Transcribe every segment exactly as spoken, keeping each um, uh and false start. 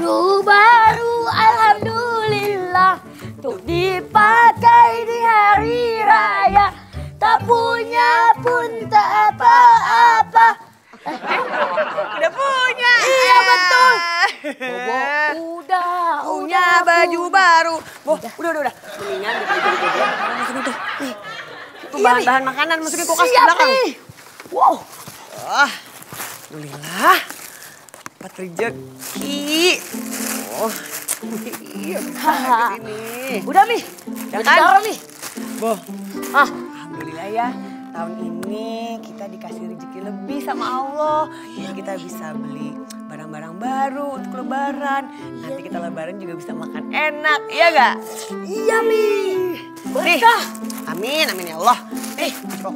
baju baru alhamdulillah untuk dipakai di hari raya. Tak punya pun tak apa-apa. Udah punya. Iya betul. Bobo udah punya baju baru. Boh, udah udah udah. Mendingan kita jadi masukin tuh. Nih. Itu bahan-bahan makanan masukin kulkas ke belakang. Nih. Wow. Wah. Alhamdulillah. Dapat rezeki. Oh. Iya. Ini. Udah Mi. Jangan taruh Mi. Boh. Ah. Alhamdulillah ya. Tahun ini kita dikasih rezeki lebih sama Allah. Jadi kita bisa beli barang-barang baru untuk lebaran. Nanti kita lebaran juga bisa makan enak, iya gak? Iya Mi. Berkah. Amin, amin ya Allah. Nih, baju koko.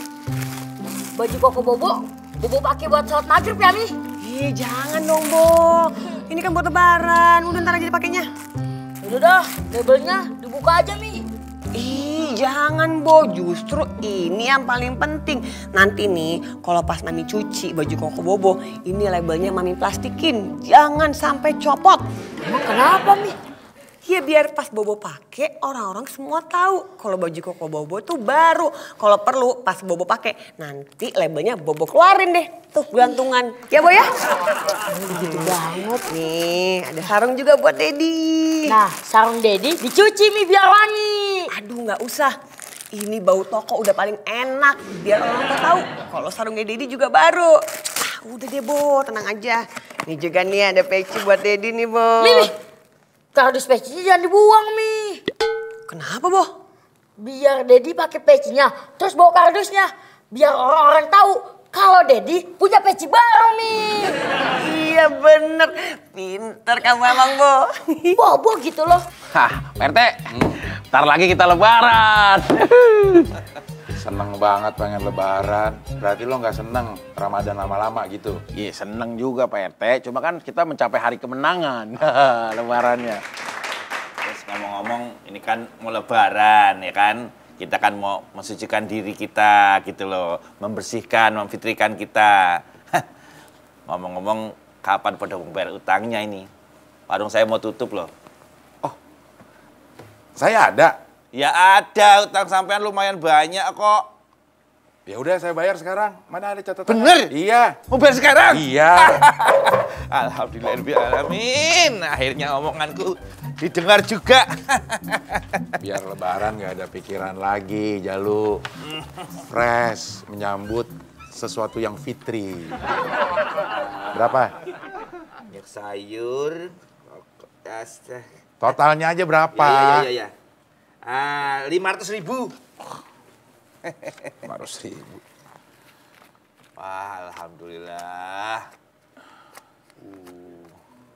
Baju koko Bobo, Bobo pakai buat sholat maghrib ya Mi? Ih, jangan dong Bo. Ini kan buat lebaran, udah ntar aja dipakainya. Udah dah, labelnya dibuka aja Mi. Ih, jangan Bo, justru ini yang paling penting. Nanti nih, kalau pas Mami cuci baju koko Bobo, ini labelnya Mami plastikin. Jangan sampai copot. Emang kenapa Mi? Ya biar pas Bobo pakai orang-orang semua tahu kalau baju koko Bobo tuh baru. Kalau perlu pas Bobo pakai nanti labelnya Bobo keluarin deh. Tuh gantungan. Ya Bo ya? Gitu banget. Nih, ada sarung juga buat Dedi. Nah, sarung Dedi dicuci Mi biar wangi. Aduh nggak usah. Ini bau toko udah paling enak. Biar orang tuh tahu kalau sarungnya Dedi juga baru. Ah, udah deh Bo, tenang aja. Nih juga nih ada peci buat Dedi nih Bo. Mi, kardus pecinya jangan dibuang Mi. Kenapa Bo? Biar Dedi pakai pecinya, terus bawa kardusnya. Biar orang-orang tahu kalau Dedi punya peci baru Mi. Iya bener, pinter kamu emang Bo. Bobo gitu loh. Hah, P R T, ntar lagi kita lebaran. Seneng banget pengen lebaran. Berarti lo nggak seneng Ramadan lama-lama gitu? Iya seneng juga Pak R T, cuma kan kita mencapai hari kemenangan. Lebarannya. Terus ngomong-ngomong ini kan mau lebaran ya kan. Kita kan mau mensucikan diri kita gitu loh. Membersihkan, memfitrikan kita. Ngomong-ngomong kapan pada membayar utangnya ini? Warung saya mau tutup loh. Saya ada. Ya ada, utang sampean lumayan banyak kok. Ya udah saya bayar sekarang. Mana ada catatan? Bener? Iya. Mau bayar sekarang? Iya. Alhamdulillahirobbilalamin. Akhirnya omonganku didengar juga. Biar lebaran nggak ada pikiran lagi, Jalu. Fresh, menyambut sesuatu yang fitri. Berapa? Minyak sayur. Totalnya aja berapa? Iya, iya, iya. Ah, lima ratus ribu. lima ratus ribu. Wah, alhamdulillah. Uh.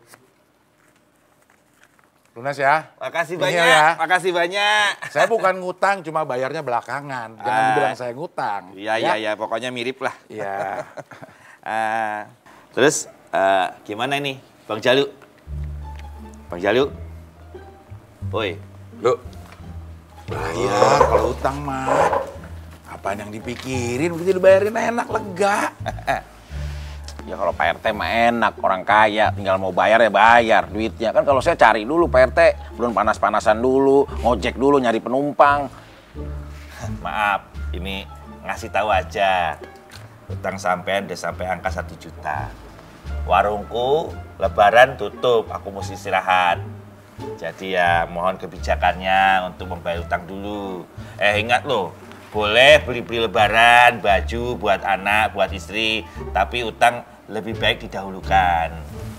Lunas ya? Makasih Ini banyak, ya. makasih banyak. Saya bukan ngutang, cuma bayarnya belakangan. Jangan Ah. dibilang saya ngutang. Iya, iya, iya, pokoknya mirip lah. Iya. Ah, terus ah, gimana ini, Bang Jalu? Bang Jalu? Woi. Lu, bayar kalau utang mah. Apaan yang dipikirin, udah dibayarin enak, lega. Ya kalau Pak R T mah enak, orang kaya, tinggal mau bayar ya bayar duitnya. Kan kalau saya cari dulu Pak R T, belum panas-panasan dulu, ngojek dulu nyari penumpang. Maaf, ini ngasih tahu aja. Utang sampean udah sampai angka satu juta. Warungku lebaran tutup, aku mesti istirahat. Jadi ya mohon kebijakannya untuk membayar utang dulu. Eh ingat loh, boleh beli-beli lebaran, baju buat anak, buat istri. Tapi utang lebih baik didahulukan.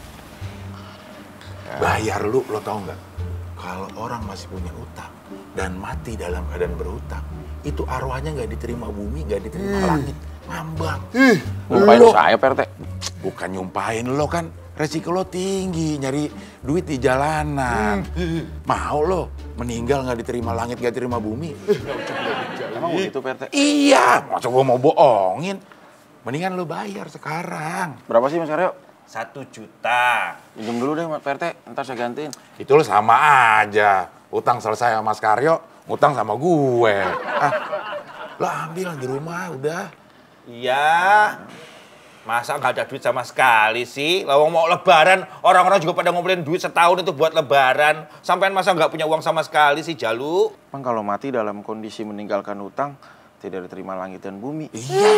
Bayar lu, lo tau nggak? Kalau orang masih punya utang dan mati dalam keadaan berutang, itu arwahnya nggak diterima bumi, nggak diterima hmm. langit, ngambang. Nyumpahin saya Pak R T. Bukan nyumpahin lo kan, resiko lo tinggi nyari duit di jalanan. Hmm. Mau lo meninggal nggak diterima langit, nggak diterima bumi? Emang begitu Pak R T? Iya, masa gua mau bohongin? Mendingan lo bayar sekarang. Berapa sih Mas Aryo? Satu juta. Pinjam dulu deh Pak R T, ntar saya gantiin. Itu lo sama aja. Utang selesai sama Mas Karyo, utang sama gue. Ah, lo ambil di rumah udah. Iya. Masa nggak ada duit sama sekali sih? Lawang mau lebaran, orang-orang juga pada ngumpulin duit setahun itu buat lebaran. Sampean masa nggak punya uang sama sekali sih, Jalu? Emang kalau mati dalam kondisi meninggalkan hutang, tidak diterima langit dan bumi. Iya.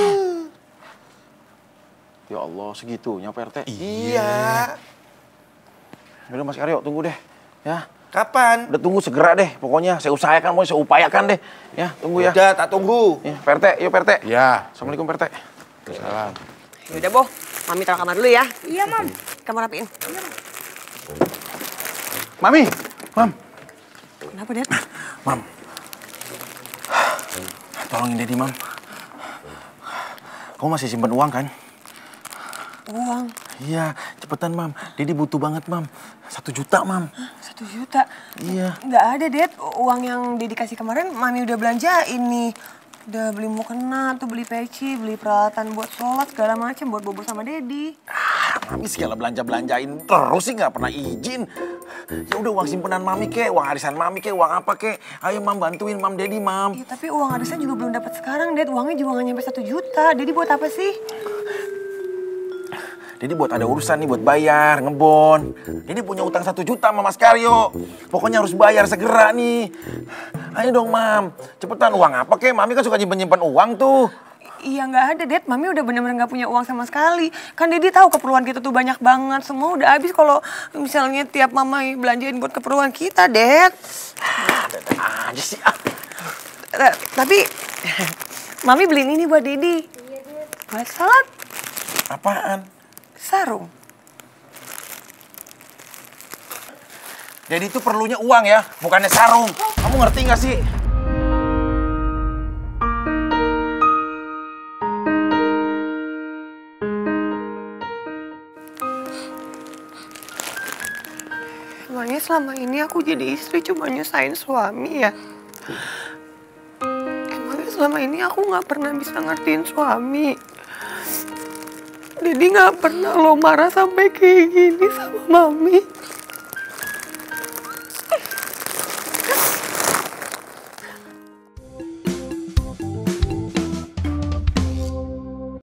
Ya Allah, segitunya Pak R T. Iya. Udah Mas Karyo, tunggu deh. Ya. Kapan? Udah tunggu segera deh. Pokoknya saya usahakan, mau saya upayakan deh. Ya, tunggu ya. Udah, tak tunggu. Ya, Pak R T, yuk Pak R T. Ya. Assalamualaikum Pak R T. Salam. Yaudah, Boh. Mami taruh kamar dulu ya. Iya, Mam. Kamu rapiin. Mami, Mam. Kenapa, Dad? Mam. Tolongin Dedi, Mam. Kamu masih simpen uang kan? Uang. Iya, cepetan Mam. Dedi butuh banget Mam. Satu juta Mam. Satu juta? Iya. Nggak ada, Dad. Uang yang Dedi kasih kemarin, Mami udah belanjain nih. Udah beli mukena, tuh beli peci, beli peralatan buat sholat, segala macam buat bobo sama Dedi. Ah, Mami segala belanja-belanjain terus sih nggak pernah izin. Ya udah uang simpenan Mami kek, uang arisan Mami kek, uang apa kek. Ayo Mam bantuin Mam Dedi Mam. Iya, tapi uang arisan juga belum dapat sekarang, Dad. Uangnya juga nggak nyampe satu juta. Dedi buat apa sih? Dedi buat ada urusan nih, buat bayar, ngebon. Dedi punya utang satu juta sama Mas Karyo. Pokoknya harus bayar segera nih. Ayo dong, Mam. Cepetan, uang apa kek? Mami kan suka nyimpen-nyimpen uang tuh. Iya nggak ada, Dad. Mami udah bener-bener nggak punya uang sama sekali. Kan Dedi tahu keperluan kita tuh banyak banget. Semua udah habis kalau misalnya tiap Mama belanjain buat keperluan kita, Dad. Ah, ada aja sih. Ah. T- Tapi Mami beliin ini buat Dedi. Buat sholat. Apaan? Sarung. Dedi itu perlunya uang ya, bukannya sarung. Kamu ngerti nggak sih? Emangnya selama ini aku jadi istri cuma nyusahin suami ya? Emangnya selama ini aku nggak pernah bisa ngertiin suami? Dedi nggak pernah lo marah sampai kayak gini sama Mami.